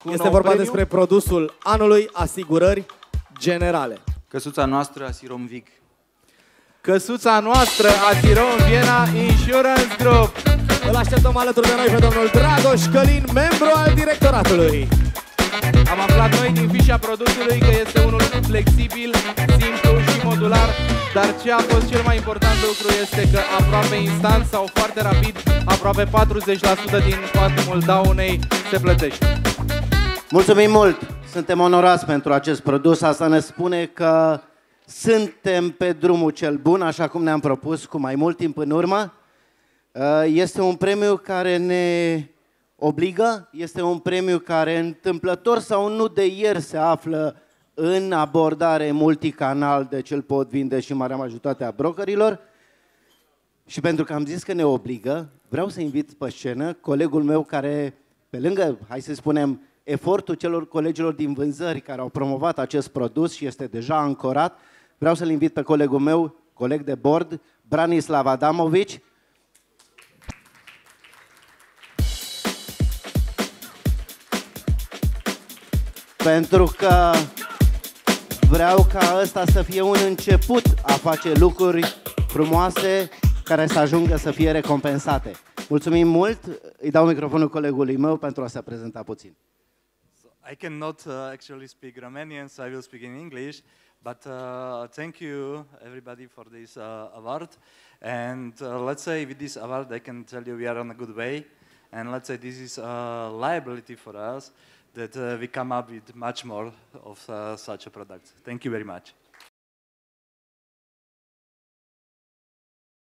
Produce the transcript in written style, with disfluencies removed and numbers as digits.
Este vorba despre produsul anului, asigurări generale. Căsuța noastră Asiromvig. Căsuța noastră Asirom Viena Insurance Group. Îl așteptăm alături de noi pe domnul Dragoș Călin, membru al directoratului. Am aflat noi din fișa produsului că este unul flexibil, simplu și modular, dar ce a fost cel mai important lucru este că aproape instant sau foarte rapid, aproape 40% din cuantumul daunei se plătește. Mulțumim mult! Suntem onorați pentru acest produs. Asta ne spune că suntem pe drumul cel bun, așa cum ne-am propus cu mai mult timp în urmă. Este un premiu care ne obligă, este un premiu care întâmplător sau nu de ieri se află în abordare multicanal, deci îl pot vinde și în marea majoritate a brokerilor. Și pentru că am zis că ne obligă, vreau să invit pe scenă colegul meu care, pe lângă, hai să spunem, efortul celor colegilor din vânzări care au promovat acest produs și este deja ancorat, vreau să-l invit pe colegul meu, coleg de bord, Branislav Adamovici. Pentru că vreau ca ăsta să fie un început a face lucruri frumoase care să ajungă să fie recompensate. Mulțumim mult, îi dau microfonul colegului meu pentru a se prezenta puțin. I cannot actually speak Romanian, so I will speak in English. But thank you, everybody, for this award. And let's say with this award, I can tell you we are on a good way. And let's say this is a liability for us that we come up with much more of such a product. Thank you very much.